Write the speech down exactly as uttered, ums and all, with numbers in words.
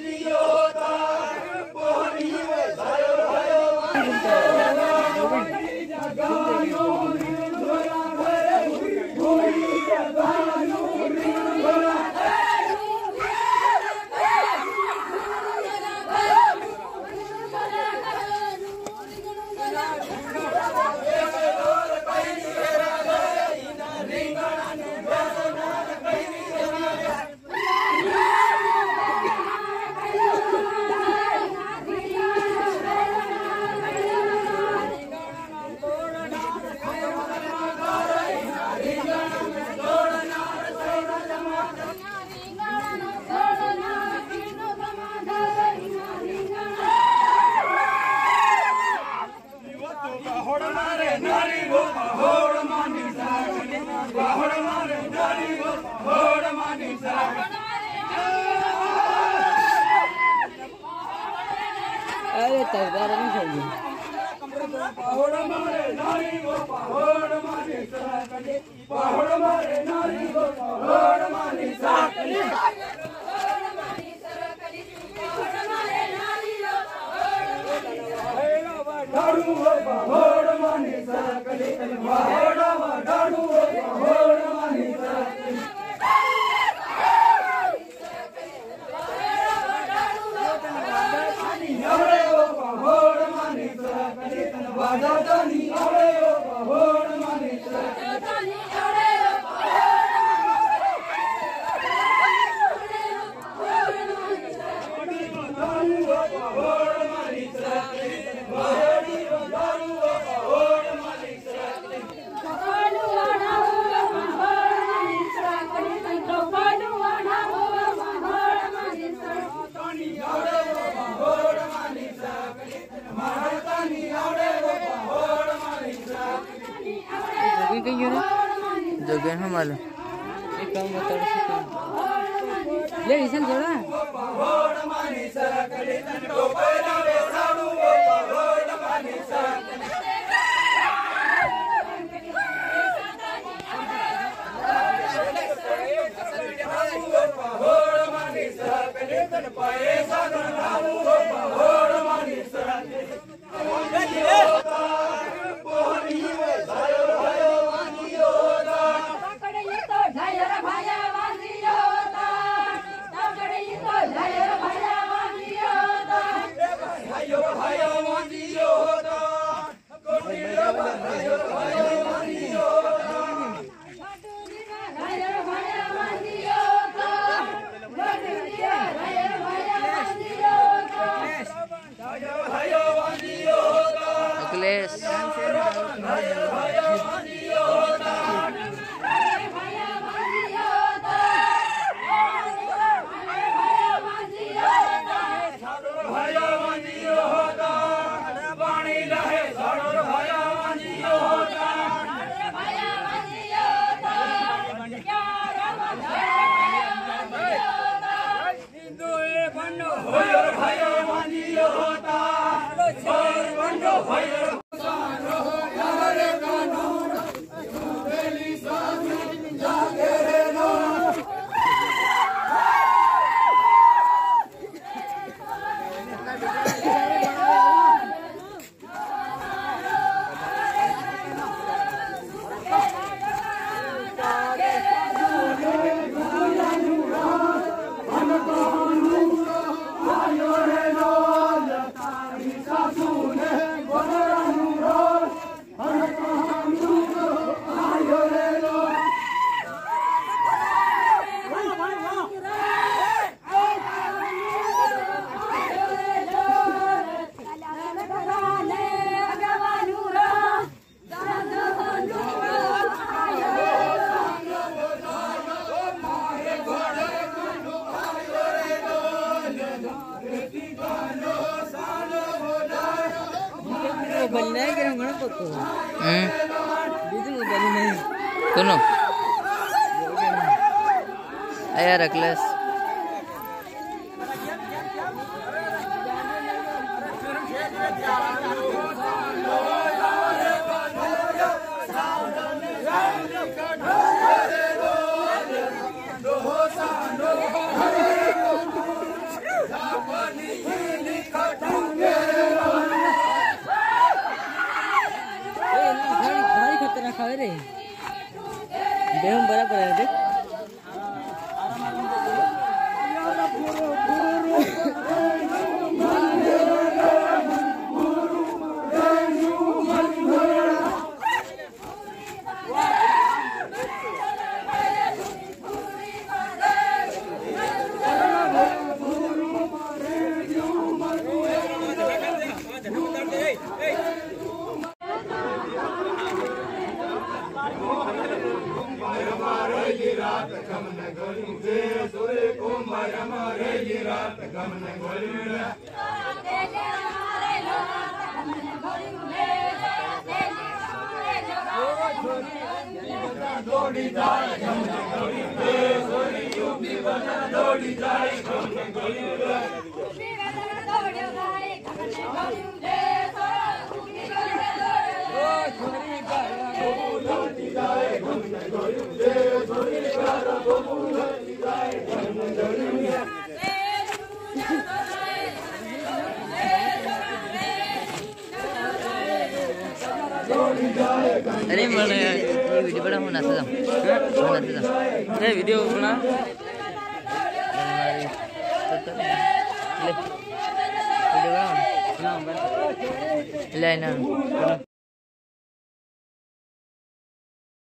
अरे तैयार नहीं चाहिए पहाड़ मारे नारी वो पहाड़ मारे साकले पहाड़ मारे नारी वो पहाड़ मारे साकले पहाड़ मारे साकले पहाड़ मारे नारी वो पहाड़ वो पहाड़ मारे साकले पहाड़ वाडाडू वो पहाड़ मारे साकले वादानी आवड़े ओ पहाड़ माने वादानी आवड़े ओ पहाड़ माने वादानी वादारू ओ पहाड़ माने पहाड़ वाड़ा ओ पहाड़ माने साकले पहाड़ वाड़ा ओ पहाड़ माने वादानी आवड़े ओ पहाड़ माने साकले वादानी आवड़े जोगिंग कहीं ना जोगिंग हम मालूम एक काम बता रहे हैं ले रिसल जोड़ा पहाड़ माने साकले तो पैना वे साडू पहाड़ माने साकले पहाड़ माने साकले तन पाए सागर रामू पहाड़ माने साकले अखिलेश बनना है कि हम गणपत को हम्म बीजू बनी नहीं सुनो यार अखिलेश रे बेहम बराबर है देख दौड़ी जाए दौड़ी जाए अरे mana ये वीडियो बना होना था होना था ये वीडियो बना ले वीडियो बना ले ना